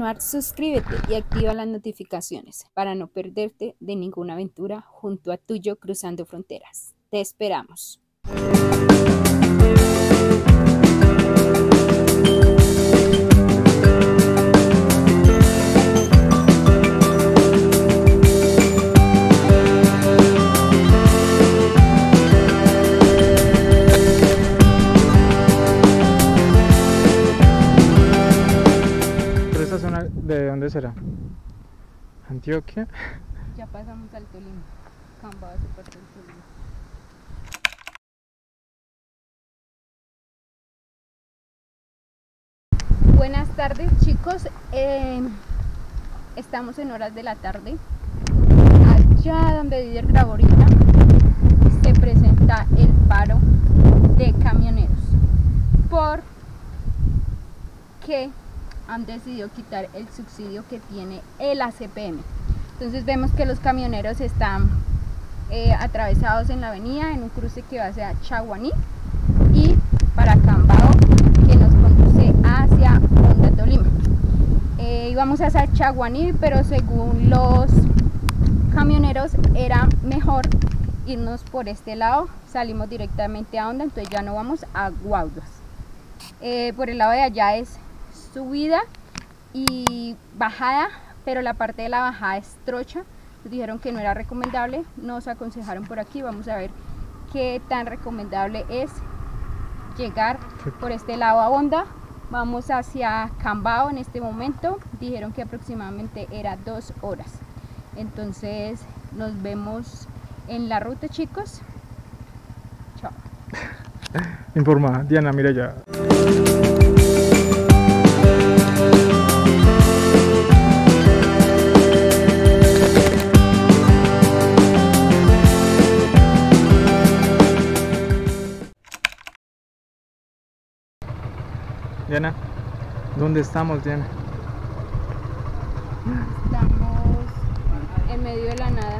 continuar, suscríbete y activa las notificaciones para no perderte de ninguna aventura junto a Tuyo Cruzando Fronteras. Te esperamos. ¿De dónde será? ¿Antioquia? Ya pasamos al Tolima. Cambaba su parte del Tolima. Buenas tardes, chicos. Estamos en horas de la tarde. Allá donde Didier grabó ahorita se presenta el paro de camioneros porque han decidido quitar el subsidio que tiene el ACPM. Entonces vemos que los camioneros están atravesados en la avenida en un cruce que va hacia Chaguaní y para Cambao, que nos conduce hacia Honda, Tolima. Íbamos hacia Chaguaní, pero según los camioneros era mejor irnos por este lado. Salimos directamente a Honda, entonces ya no vamos a Guaudas. Por el lado de allá es subida y bajada, pero la parte de la bajada es trocha. Nos dijeron que no era recomendable, nos aconsejaron por aquí. Vamos a ver qué tan recomendable es llegar por este lado a Honda. Vamos hacia Cambao en este momento. Dijeron que aproximadamente era 2 horas. Entonces nos vemos en la ruta, chicos. Chao. Informa, Diana, mira ya. Diana, ¿dónde estamos, Diana? Estamos en medio de la nada.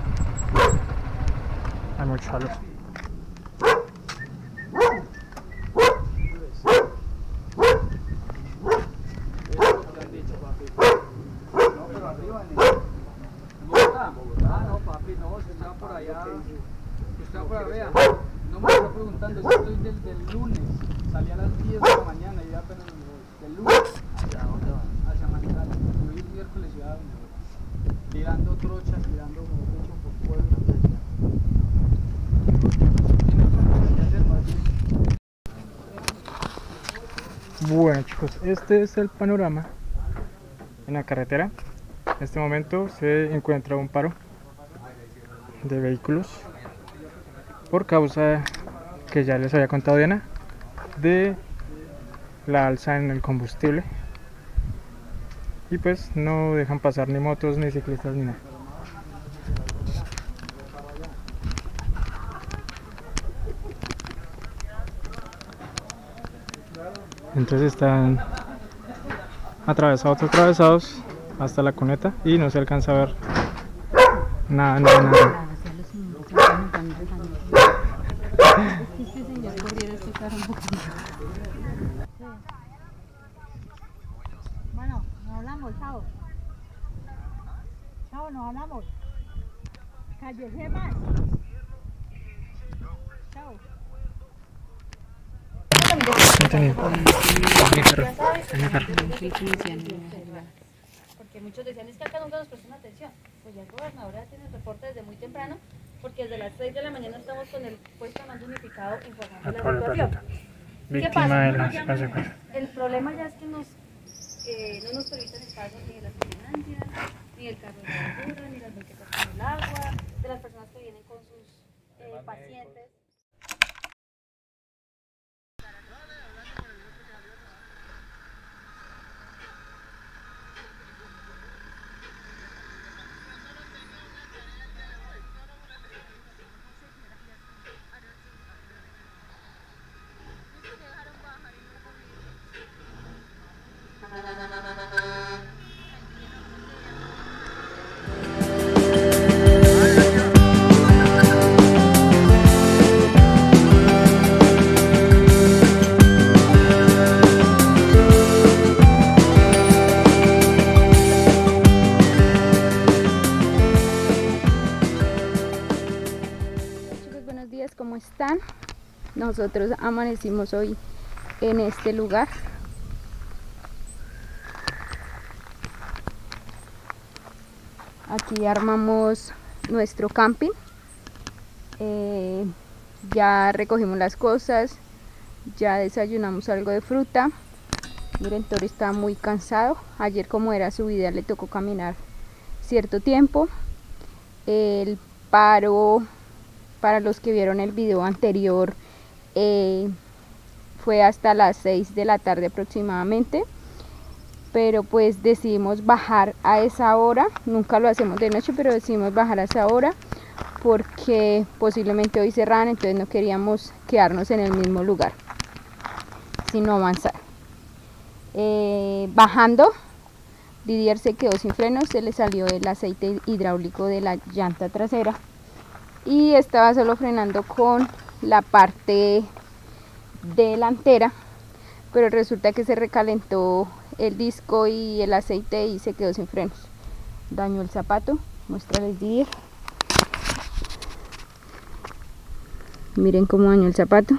Hay mucho calor. No me está preguntando, yo estoy desde el lunes, salí a las 10 de la mañana y ya apenas me voy. Del lunes hacia Manizales, fui el miércoles y ya me voy. Tirando trochas, tirando mucho por pueblo. Tiene otra cosa que hacer más bien. Bueno, chicos, este es el panorama en la carretera. En este momento se encuentra un paro de vehículos por causa, que ya les había contado Diana, de la alza en el combustible, y pues no dejan pasar ni motos ni ciclistas ni nada. Entonces están atravesados hasta la cuneta y no se alcanza a ver nada. Bueno, nos hablamos, chao. Chao, nos hablamos. Cállese más. Chao. Porque muchos decían, es que acá nunca nos prestan atención. Pues ya el gobernador tiene el reporte desde muy temprano, porque desde las 6 de la mañana estamos con el puesto de mando unificado informando la situación. Víctima de las consecuencias. El problema ya es que no nos permiten el paso ni de las ambulancias, ni del carro de la basura, ni las banquetas con el agua, de las personas que vienen con sus pacientes. nosotros amanecimos hoy en este lugar. Aquí armamos nuestro camping. Ya recogimos las cosas, ya desayunamos algo de fruta. Miren, Tori está muy cansado. Ayer, como era subida, le tocó caminar cierto tiempo. El paro, para los que vieron el video anterior, fue hasta las 6 de la tarde aproximadamente, pero pues decidimos bajar a esa hora. Nunca lo hacemos de noche, pero decidimos bajar a esa hora porque posiblemente hoy cerraran, entonces no queríamos quedarnos en el mismo lugar, sino avanzar. Bajando, Didier se quedó sin frenos, se le salió el aceite hidráulico de la llanta trasera y estaba solo frenando con la parte delantera, pero resulta que se recalentó el disco y el aceite y se quedó sin frenos. Dañó el zapato. Muéstrales, Didier. Miren cómo dañó el zapato.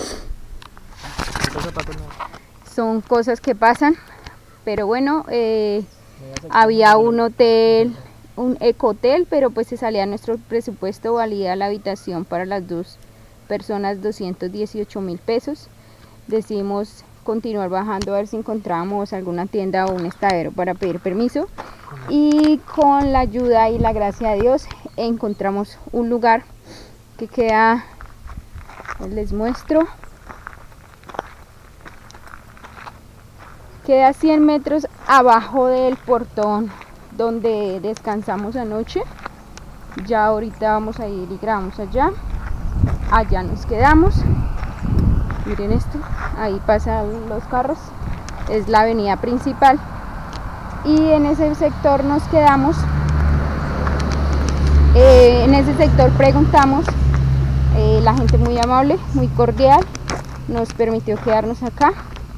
Son cosas que pasan, pero bueno, había un hotel, un ecohotel, pero pues se salía a nuestro presupuesto, valía la habitación para las 2 personas 218.000 pesos. Decidimos continuar bajando a ver si encontrábamos alguna tienda o un estadero para pedir permiso, y con la ayuda y la gracia de Dios encontramos un lugar que queda, les muestro, queda 100 metros abajo del portón donde descansamos anoche. Ya ahorita vamos a ir y grabamos allá. Allá nos quedamos. Miren esto, ahí pasan los carros, es la avenida principal y en ese sector nos quedamos. En ese sector preguntamos, la gente muy amable, muy cordial, nos permitió quedarnos acá.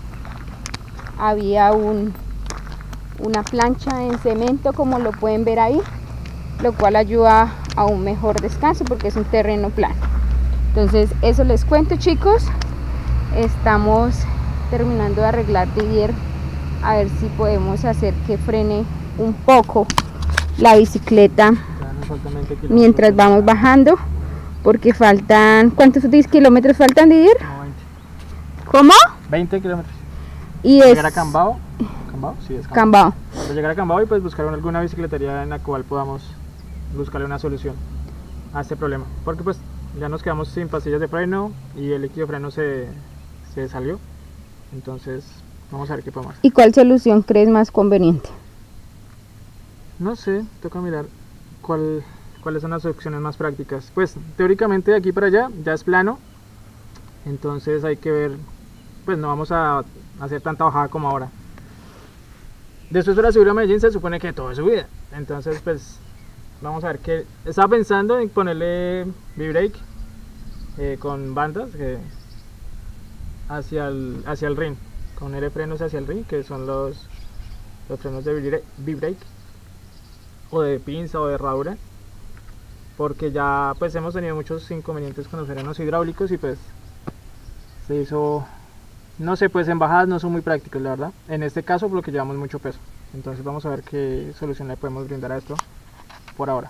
Había una plancha en cemento, como lo pueden ver ahí, lo cual ayuda a un mejor descanso porque es un terreno plano. Entonces eso les cuento, chicos. Estamos terminando de arreglar Didier, a ver si podemos hacer que frene un poco la bicicleta mientras vamos bajando, porque faltan, ¿cuántos 10 kilómetros faltan, Didier? No, 20. ¿Cómo? 20 kilómetros. Y Llegar a Cambao. ¿Cambao? Sí, es Cambao. Para llegar a Cambao y pues buscar alguna bicicletería en la cual podamos buscarle una solución a este problema, porque pues ya nos quedamos sin pastillas de freno y el líquido de freno se salió. Entonces vamos a ver qué podemos hacer. ¿Y cuál solución crees más conveniente? No sé, toca mirar cuáles son las opciones más prácticas. Pues teóricamente de aquí para allá ya es plano, entonces hay que ver, pues no vamos a hacer tanta bajada como ahora. Después para subir a Medellín se supone que todo es subida, entonces pues vamos a ver qué. Estaba pensando en ponerle V-brake con bandas hacia el ring, con frenos hacia el ring, que son los frenos de V-brake o de pinza o de herradura, porque ya pues hemos tenido muchos inconvenientes con los frenos hidráulicos y pues se hizo, no sé, pues en bajadas no son muy prácticos, la verdad, en este caso porque llevamos mucho peso. Entonces vamos a ver qué solución le podemos brindar a esto por ahora.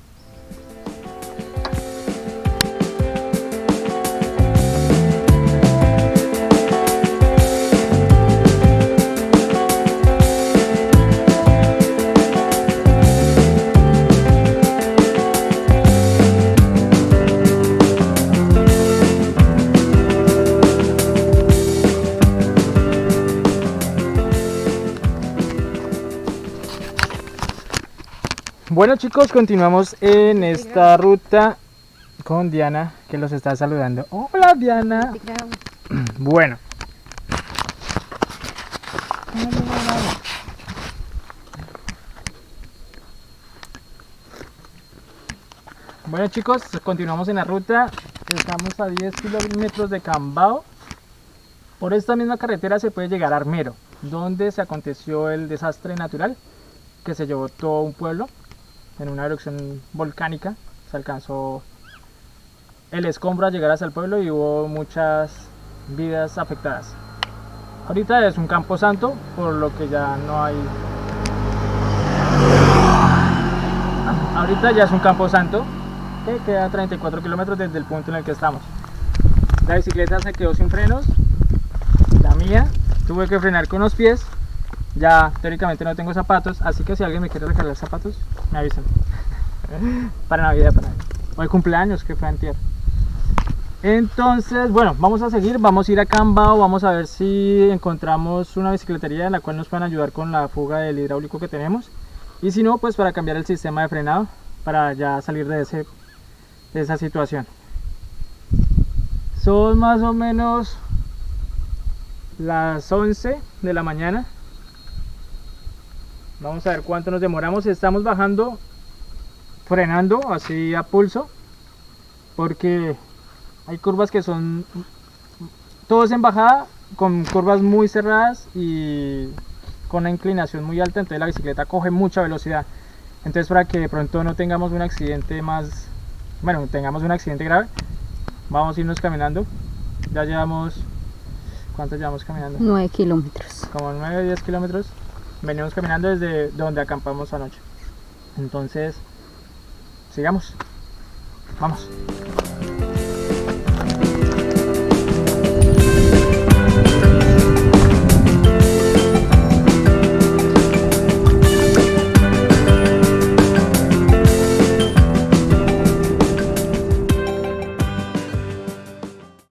Bueno, chicos, continuamos en esta ruta con Diana, que los está saludando. Hola, Diana. Bueno. Bueno, chicos, continuamos en la ruta. Estamos a 10 kilómetros de Cambao. Por esta misma carretera se puede llegar a Armero, donde se aconteció el desastre natural que se llevó todo un pueblo en una erupción volcánica. Se alcanzó el escombro a llegar hasta el pueblo y hubo muchas vidas afectadas. Ahorita es un camposanto, por lo que ya no hay... Ahorita ya es un camposanto que queda a 34 kilómetros desde el punto en el que estamos. La bicicleta se quedó sin frenos, la mía, tuve que frenar con los pies. Ya teóricamente no tengo zapatos, así que si alguien me quiere regalar zapatos, me avisan. Para Navidad, o el cumpleaños que fue antier. Entonces, bueno, vamos a seguir, vamos a ir a Cambao, vamos a ver si encontramos una bicicletería en la cual nos puedan ayudar con la fuga del hidráulico que tenemos. Y si no, pues para cambiar el sistema de frenado, para ya salir de esa situación. Son más o menos las 11 de la mañana. Vamos a ver cuánto nos demoramos. Estamos bajando, frenando así a pulso, porque hay curvas que son todos en bajada, con curvas muy cerradas y con una inclinación muy alta, entonces la bicicleta coge mucha velocidad. Entonces, para que de pronto no tengamos un accidente más, bueno, tengamos un accidente grave, vamos a irnos caminando. Ya llevamos, ¿cuánto llevamos caminando? 9 kilómetros. Como 9 o 10 kilómetros. Venimos caminando desde donde acampamos anoche. Entonces, sigamos. Vamos.